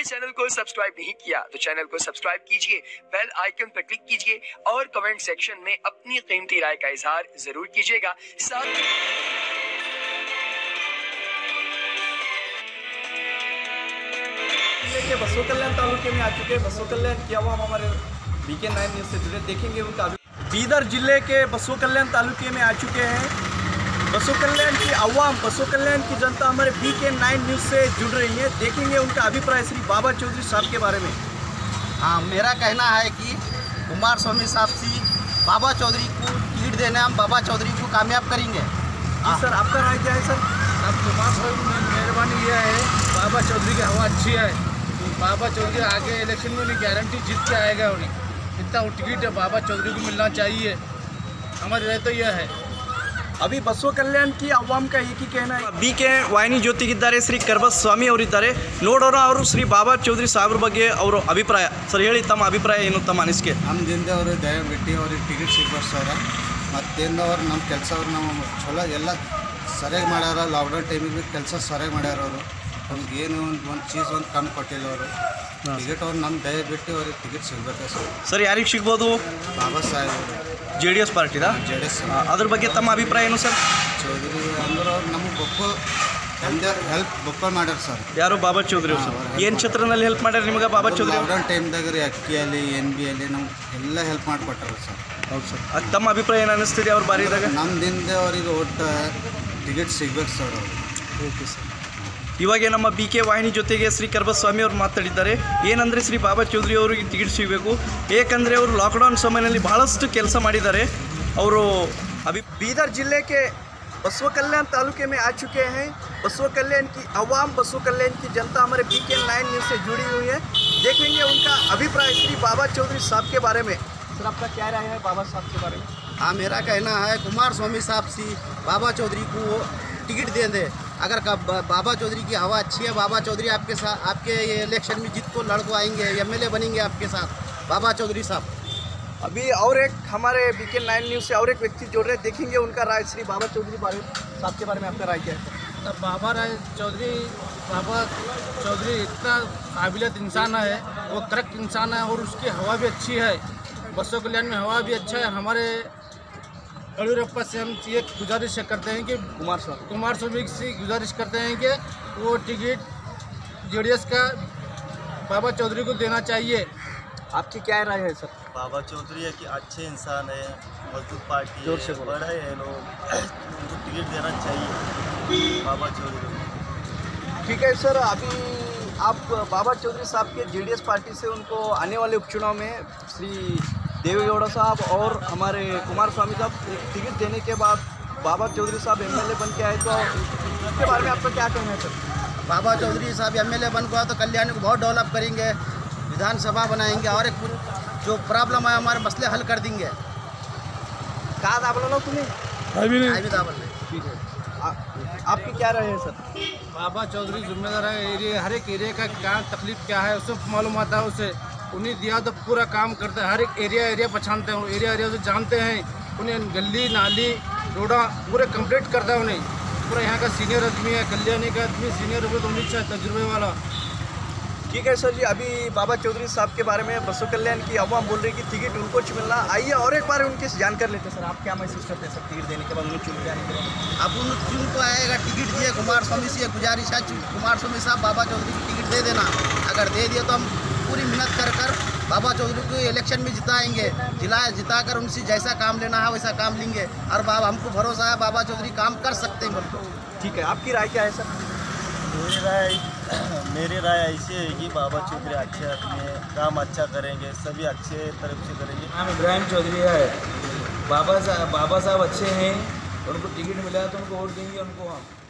आपने चैनल को सब्सक्राइब नहीं किया तो चैनल को सब्सक्राइब कीजिए, बेल आइकन पर क्लिक कीजिए और कमेंट सेक्शन में अपनी कीमती राय का इजहार जरूर कीजिएगा। बसों कल्याण तालुके में आ चुके हैं। बसों कल्याण की आवाम हमारे BK9 न्यूज़ से जुड़े देखेंगे उनका। बीदर जिले के बसों कल्याण तालुके में आ चुके हैं। बसों कल्याण की आवाम, बसों कल्याण की जनता हमारे BK9 न्यूज़ से जुड़ रही है। देखेंगे उनका अभिप्राय श्री बाबा चौधरी साहब के बारे में। हाँ, मेरा कहना है कि कुमार स्वामी साहब से बाबा चौधरी को टिकट देने हम बाबा चौधरी को कामयाब करेंगे। जी सर, आपका राय क्या है सर? अब कुमार साहब ने मेहरबानी किया है, बाबा चौधरी की हवा अच्छी है। बाबा चौधरी आगे इलेक्शन में उन्हें गारंटी जीत के आएगा। उन्हें इतना टिकट बाबा चौधरी को मिलना चाहिए, हमारी राय तो यह है। अभी बसों कल्याण की आवाम का एक ही कहना है। BK ವಾಹಿನಿ ಜೊತೆಗಿದ್ದಾರೆ ಶ್ರೀ ಕರ್ಬಸ್ ಸ್ವಾಮಿ ಅವರಿದ್ದಾರೆ, ನೋಡೋಣ ಅವರು ಶ್ರೀ ಬಾಬಾ ಚೌಧರಿ ಸಾಹೇಬ್ರ ಬಗ್ಗೆ ಅವರ ಅಭಿಪ್ರಾಯ. ಸರ್ ಹೇಳಿ, ತಮ್ಮ ಅಭಿಪ್ರಾಯ ಏನು, ತಮ್ಮ ಅನಿಸಿಕೆ? ನಮ್ದಿಂದ ಅವರು ದಯವಿಟ್ಟು ಅವ್ರಿಗೆ ಟಿಕೆಟ್ ಸಿಗ್ಬರ್ಸವ್ರ, ಮತ್ತೇನು ಅವ್ರು ನಮ್ಮ ಕೆಲಸ ಅವ್ರು ನಾವು ಚಲೋ ಎಲ್ಲ ಸರಿಯಾಗಿ ಮಾಡ್ಯಾರ. ಲಾಕ್ಡೌನ್ ಟೈಮಿಗೆ ಕೆಲಸ ಸರಿಯಾಗಿ ಮಾಡ್ಯಾರ. ಅವರು ನಮ್ಗೆ ಏನು ಒಂದು ಚೀಸ್ ಒಂದು ಕಮ್ಮಿ ಕೊಟ್ಟಿಲ್ಲ ಅವರು. ಟಿಕೆಟ್ ಅವ್ರು ನಮ್ಮ ದಯವಿಟ್ಟು ಅವ್ರಿಗೆ ಟಿಕೆಟ್ ಸಿಗ್ಬೇಕು ಸರ್. ಸರ್ ಯಾರಿಗೆ ಸಿಗ್ಬೋದು? ಬಾಬಾ ಸಾಹೇಬ್ ಅವರು JDS ಪಾರ್ಟಿದ. JDS. ಅದ್ರ ಬಗ್ಗೆ ತಮ್ಮ ಅಭಿಪ್ರಾಯ ಏನು ಸರ್? ಚೌಧರಿ ಅಂದ್ರೆ ಅವ್ರು ನಮಗೆ ಬೊಕ್ಕು ಹೆಲ್ಪ್ ಬೊಕ್ಕ ಮಾಡ್ಯಾರ ಸರ್. ಯಾರು? ಬಾಬಾ ಚೌಧರಿ ಅವರು. ಏನು ಕ್ಷೇತ್ರದಲ್ಲಿ ಹೆಲ್ಪ್ ಮಾಡ್ಯಾರ ನಿಮಗೆ ಬಾಬಾ ಚೌಧರಿ? ಲಾಕ್ಡೌನ್ ಟೈಮ್ದಾಗ ರೀ ಅಕ್ಕಿಯಲ್ಲಿ NB ಅಲ್ಲಿ ನಮ್ಗೆ ಎಲ್ಲ ಹೆಲ್ಪ್ ಮಾಡಿಕೊಟ್ಟಾರ ಸರ್. ಹೌದು ಸರ್. ಅದು ತಮ್ಮ ಅಭಿಪ್ರಾಯ ಏನು ಅನ್ನಿಸ್ತಿದೆ ಅವ್ರ ಬಾರಿದಾಗ? ನಮ್ದಿಂದ ಅವರಿಗೆ ಒಟ್ಟು ಟಿಕೆಟ್ ಸಿಗ್ಬೇಕು ಸರ್ ಅವರು. Okay sir. ಇವಾಗ ನಮ್ಮ BK ವಾಹಿನಿ ಜೊತೆಗೆ ಶ್ರೀ ಕರ್ಬಸ್ ಸ್ವಾಮಿ ಅವರು ಮಾತಾಡಿದ್ದಾರೆ. ಏನಂದರೆ ಶ್ರೀ ಬಾಬಾ ಚೌಧರಿ ಅವರಿಗೆ ಟಿಕೆಟ್ ಸಿಗಬೇಕು, ಏಕೆಂದರೆ ಅವರು ಲಾಕ್ಡೌನ್ ಸಮಯದಲ್ಲಿ ಬಹಳಷ್ಟು ಕೆಲಸ ಮಾಡಿದ್ದಾರೆ ಅವರು. अभी बीदर जिले के बसों कल्याण तालुके में आ चुके हैं। बसों कल्याण की आवाम, बसों कल्याण की जनता हमारे BK9 न्यूज़ से जुड़ी हुई है। देखेंगे उनका अभिप्राय श्री बाबा चौधरी साहब के बारे में। सर आपका क्या राय है बाबा साहब के बारे में? हाँ, मेरा कहना है कुमार स्वामी साहब से बाबा चौधरी को टिकट दे दें। अगर बाबा चौधरी की हवा अच्छी है, बाबा चौधरी आपके साथ आपके इलेक्शन में जीत को लड़को आएंगे, MLA बनेंगे आपके साथ बाबा चौधरी साहब। अभी और एक हमारे BK9 न्यूज़ से और एक व्यक्ति जोड़ रहे, देखेंगे उनका राय श्री बाबा चौधरी साहब के बारे में। आपका राय क्या है? तब बाबा चौधरी इतना काबिलियत इंसान है, वो करेक्ट इंसान है और उसकी हवा भी अच्छी है। बसों कल्याण में हवा भी अच्छा है। हमारे येडियुरप्पा से हम ये गुजारिश करते हैं कि कुमार स्वामी से गुजारिश करते हैं कि वो टिकट JDS का बाबा चौधरी को देना चाहिए। आपकी क्या राय है सर? बाबा चौधरी है कि अच्छे इंसान है, मजबूत पार्टी है, बड़े हैं लोग, उनको टिकट देना चाहिए बाबा चौधरी। ठीक है सर, अभी आप बाबा चौधरी साहब के JDS पार्टी से उनको आने वाले उपचुनाव में श्री देवेगौड़ा साहब और हमारे कुमार स्वामी साहब टिकट देने के बाद बाबा चौधरी साहब MLA बन के आए, तो इसके बारे में आपका क्या कहना है सर? बाबा चौधरी साहब MLA बन गया तो कल्याण को बहुत डेवलप करेंगे, विधानसभा बनाएंगे और एक जो प्रॉब्लम है हमारे मसले हल कर देंगे। कहा दाबला लो तुम्हें? ठीक है। आपकी क्या राय है सर? बाबा चौधरी जिम्मेदार है, एरिया हर एक एरिया का क्या तकलीफ क्या है उसे मालूम आता है। उसे उन्हें दिया तो पूरा काम करते हैं, हर एक एरिया पहचानते हैं, एरिया से जानते हैं। उन्हें गली नाली रोड़ा पूरे कंप्लीट करता है। उन्हें पूरा यहाँ का सीनियर आदमी है, कल्याणी का आदमी सीनियर हो तो उन्हीं से तजुर्बे वाला। ठीक है सर जी, अभी बाबा चौधरी साहब के बारे में बसों कल्याण की आवाम बोल रही कि टिकट उनको मिलना। आइए और एक बार उनकी जानकारी लेते हैं। सर आप क्या महसूस करते हैं सर टिकट देने के बाद, उन्हें चुन जाने के बाद? अब उन चुन को आएगा टिकट दिए कुमार स्वामी से गुजारिश है, कुमार स्वामी साहब बाबा चौधरी को टिकट दे देना। अगर दे दिए तो हम पूरी मेहनत कर बाबा चौधरी को इलेक्शन में जिताएंगे, जिताकर उनसे जैसा काम लेना है वैसा काम लेंगे। और बाबा हमको भरोसा है बाबा चौधरी काम कर सकते हैं बोल। ठीक है, आपकी राय क्या है सर? मेरी राय ऐसी है कि बाबा चौधरी अच्छे आदमी है, काम अच्छा करेंगे, सभी अच्छे तरफ से करेंगे। नाम इब्राहिम चौधरी है। बाबा साहब अच्छे हैं, उनको टिकट मिला तो उनको वोट देंगे उनको हम।